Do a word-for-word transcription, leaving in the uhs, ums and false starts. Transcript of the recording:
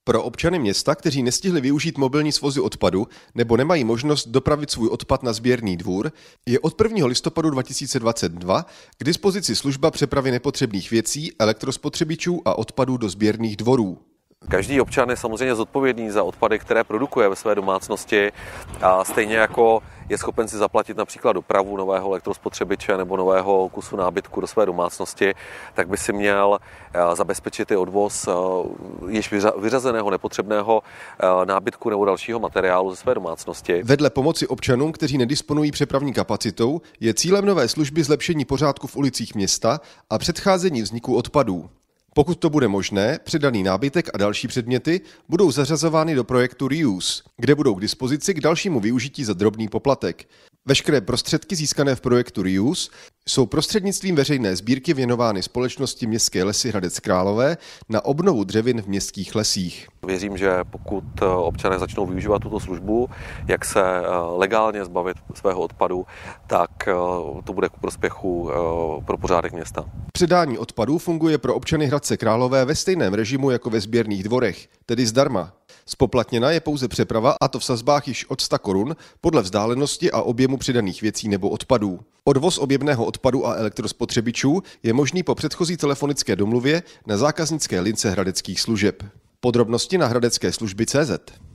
Pro občany města, kteří nestihli využít mobilní svozy odpadu nebo nemají možnost dopravit svůj odpad na sběrný dvůr, je od prvního listopadu dva tisíce dvacet dva k dispozici služba přepravy nepotřebných věcí, elektrospotřebičů a odpadů do sběrných dvorů. Každý občan je samozřejmě zodpovědný za odpady, které produkuje ve své domácnosti, a stejně jako je schopen si zaplatit například dopravu nového elektrospotřebiče nebo nového kusu nábytku do své domácnosti, tak by si měl zabezpečit i odvoz již vyřazeného nepotřebného nábytku nebo dalšího materiálu ze své domácnosti. Vedle pomoci občanům, kteří nedisponují přepravní kapacitou, je cílem nové služby zlepšení pořádku v ulicích města a předcházení vzniku odpadů. Pokud to bude možné, předaný nábytek a další předměty budou zařazovány do projektu Reuse, kde budou k dispozici k dalšímu využití za drobný poplatek. Veškeré prostředky získané v projektu Reuse jsou prostřednictvím veřejné sbírky věnovány společnosti Městské lesy Hradec Králové na obnovu dřevin v městských lesích. Věřím, že pokud občané začnou využívat tuto službu, jak se legálně zbavit svého odpadu, tak to bude ku prospěchu pro pořádek města. Předání odpadů funguje pro občany Hradce Králové ve stejném režimu jako ve sběrných dvorech, tedy zdarma. Spoplatněna je pouze přeprava, a to v sazbách již od sto korun podle vzdálenosti a objemu přidaných věcí nebo odpadů. Odvoz objemného odpadu a elektrospotřebičů je možný po předchozí telefonické domluvě na zákaznické lince hradeckých služeb. Podrobnosti na hradecké služby tečka cé zet.